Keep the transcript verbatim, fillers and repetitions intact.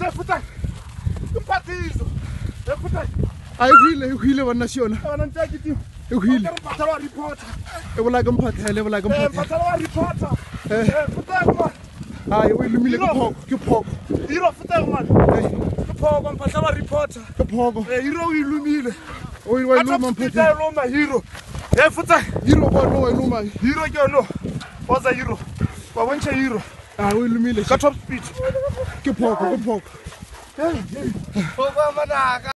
futa futa. Impatizo. E futa. Ai hwile hwile wa nasiona. Ana ntaki ti. E hwile. Mpatha wa reporter. E bola ka mphathele e bola ka Eh, mphathele. mpatha wa reporter. Eh, futa man. Ai o ilumile ke phoko ke phoko. Hiro futa man. Ke phoko mpatha wa reporter. Ke phoko. Eh, hiro o ilumile. O ilwa iluma mphathele. Futa lo ma hiro. Eh, futa. Hiro bo no iluma. Hiro ke no. Waza hiro. Wa bontsha hiro. Ah o ilumile Ka top speed. ke phoko ke phoko. Hey, hey. Phoko manaka.